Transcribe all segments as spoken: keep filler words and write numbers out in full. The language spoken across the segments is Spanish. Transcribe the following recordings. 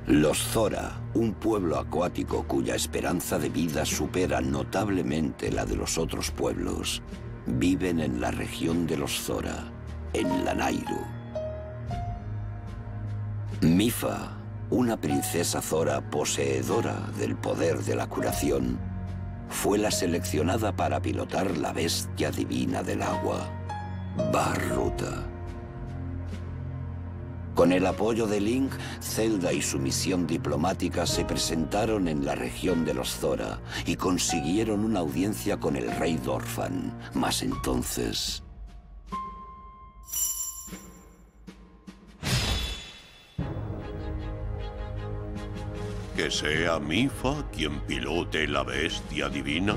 Los Zora, un pueblo acuático cuya esperanza de vida supera notablemente la de los otros pueblos, viven en la región de los Zora, en Lanayru. Mifa, una princesa Zora poseedora del poder de la curación, fue la seleccionada para pilotar la bestia divina del agua, Vah-Ruta. Con el apoyo de Link, Zelda y su misión diplomática se presentaron en la región de los Zora y consiguieron una audiencia con el rey Dorphan. Mas entonces... ¿Que sea Mifa quien pilote la bestia divina?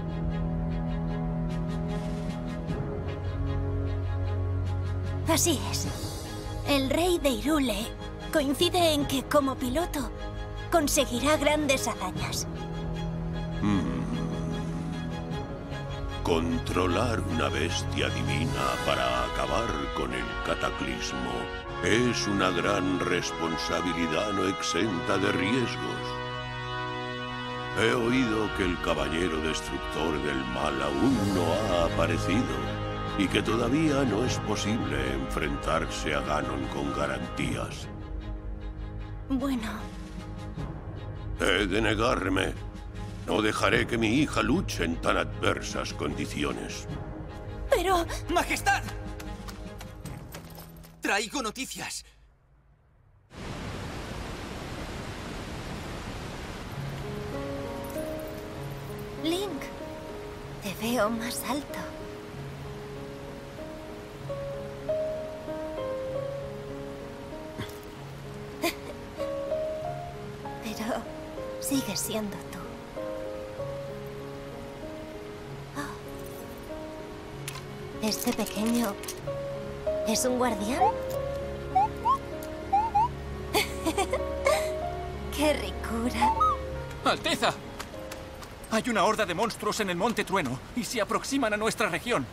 Así es. El rey de Hyrule coincide en que, como piloto, conseguirá grandes hazañas. Hmm. Controlar una bestia divina para acabar con el cataclismo es una gran responsabilidad no exenta de riesgos. He oído que el caballero destructor del mal aún no ha aparecido y que todavía no es posible enfrentarse a Ganon con garantías. Bueno... He de negarme. No dejaré que mi hija luche en tan adversas condiciones. Pero... ¡Majestad! Traigo noticias. Link, te veo más alto. Pero sigues siendo tú. Oh. ¿Este pequeño es un guardián? ¡Qué ricura! ¡Alteza! Hay una horda de monstruos en el Monte Trueno y se aproximan a nuestra región.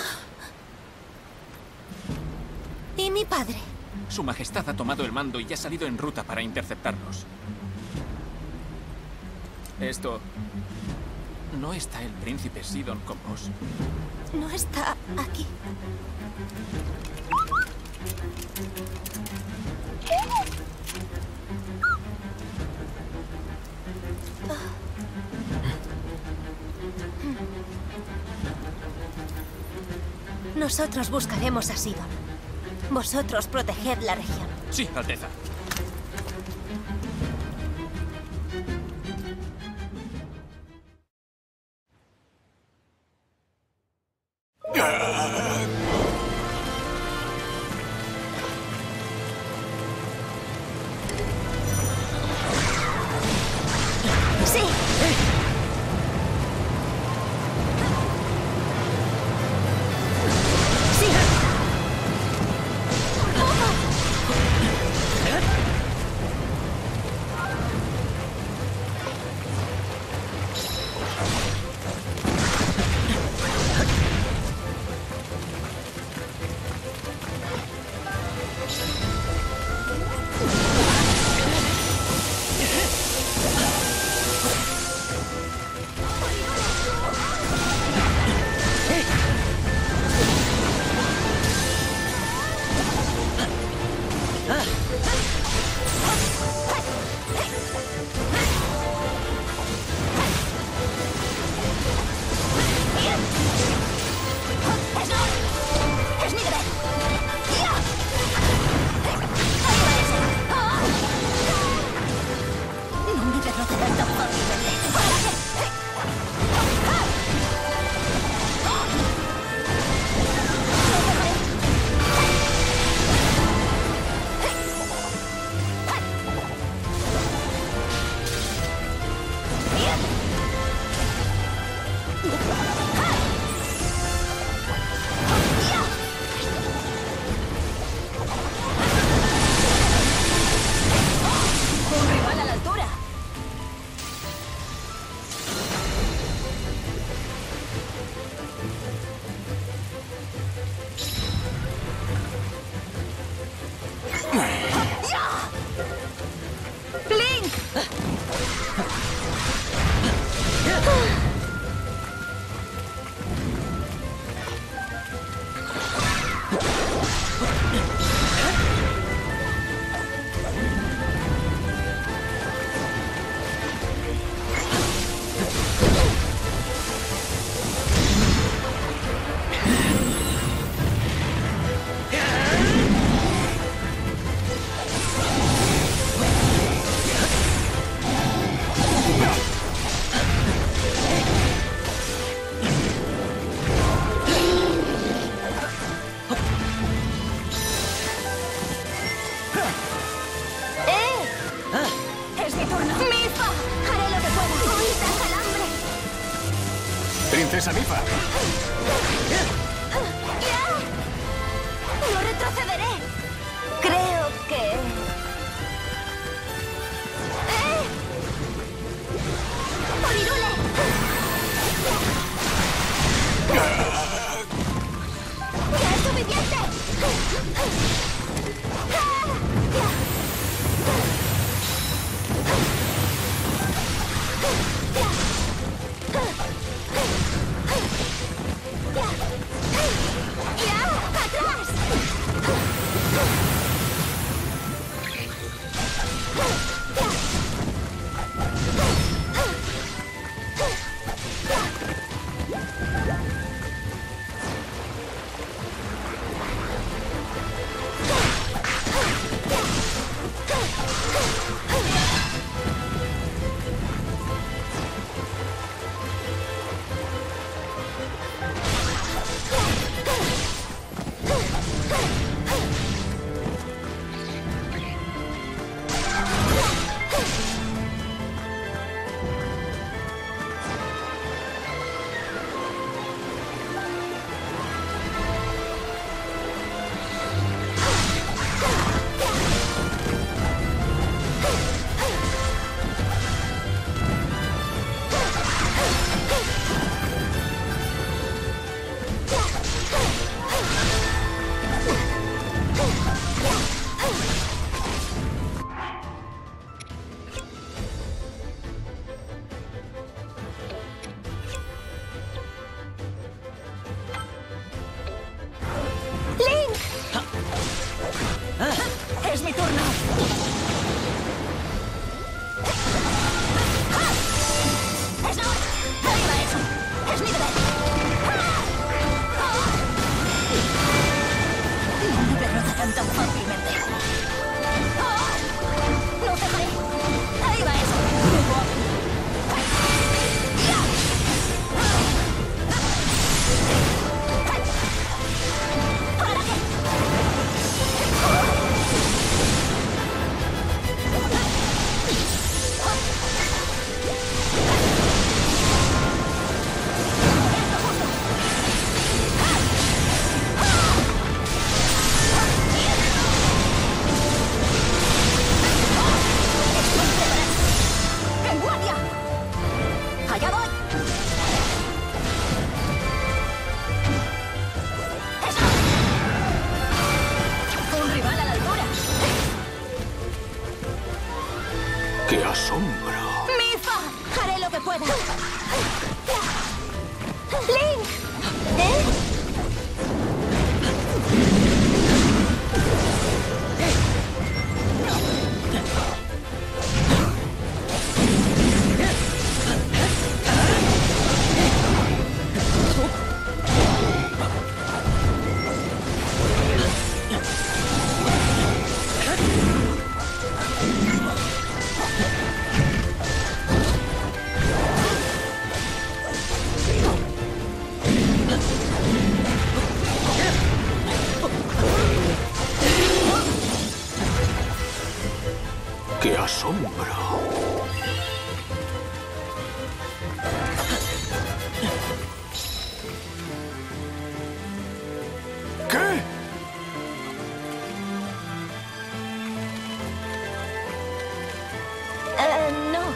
¿Y mi padre? Su Majestad ha tomado el mando y ha salido en ruta para interceptarnos. Esto... ¿No está el príncipe Sidon con vos? No está aquí. Nosotros buscaremos a Sidon. Vosotros proteged la región. Sí, Alteza. ¡Sí! ¡Princesa Mifa! ¡No retrocederé! Creo que... ¡Eh! ¡Por Hyrule! ¡Ya es suficiente! ¡Ya! ¡Atrás! ¡Es mi turno! ¡Es no! ¡Arriba eso! ¡Es mi deber! No me derrotarán tan fácilmente. ¡No te dejaré! ¡Arriba eso! ¡Qué asombro! ¡Mifa! Haré lo que pueda. ¡Link! ¿Eh? ¡Qué asombro! ¿Qué? Eh, no.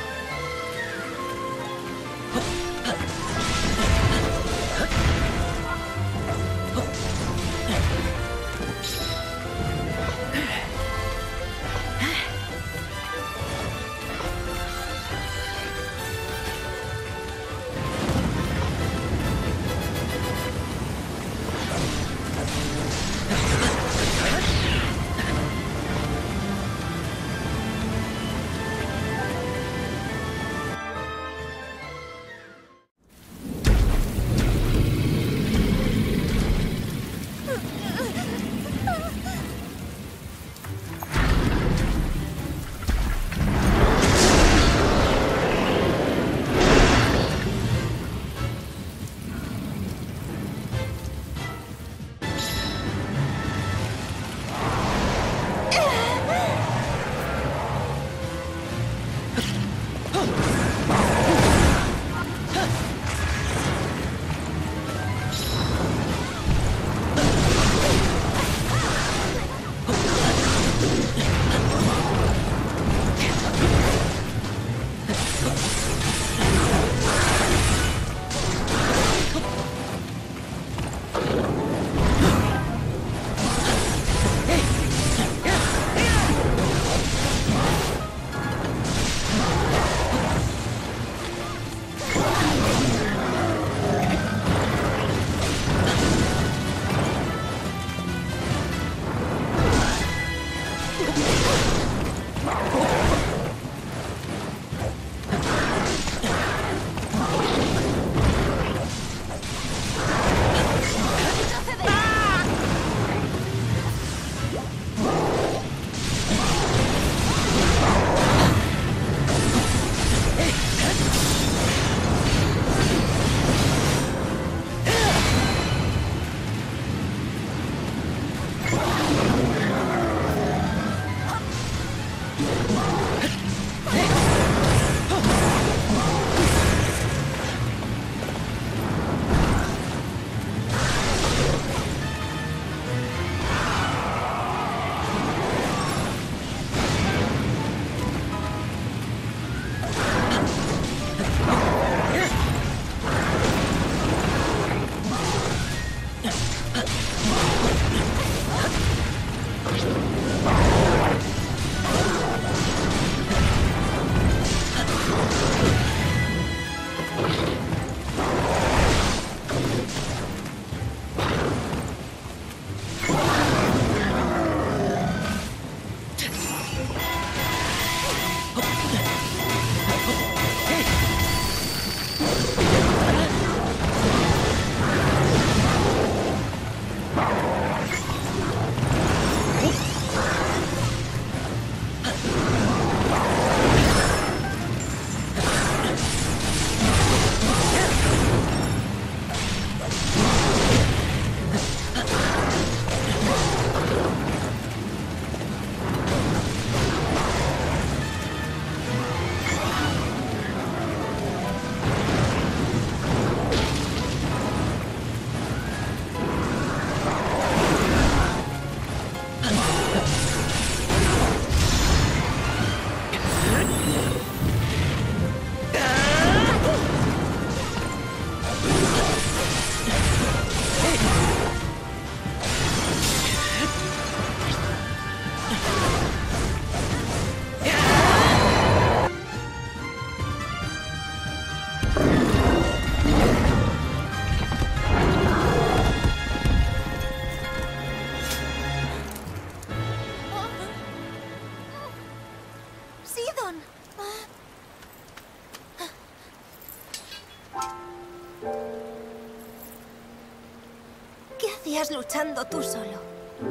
hacías luchando tú solo?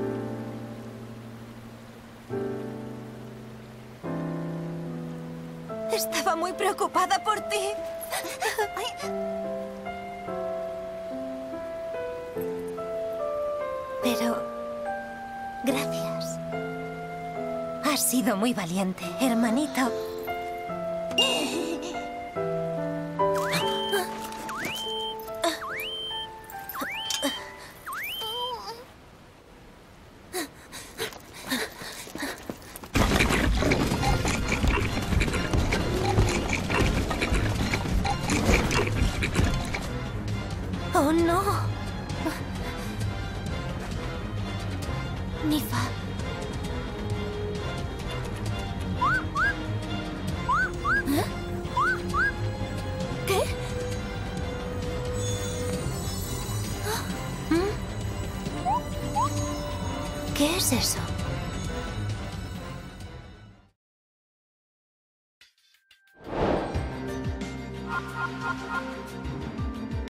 Estaba muy preocupada por ti. Pero... gracias. Has sido muy valiente, hermanito. ¡Oh, no! Nifa. ¿Eh? ¿Qué? ¿Mm? ¿Qué es eso?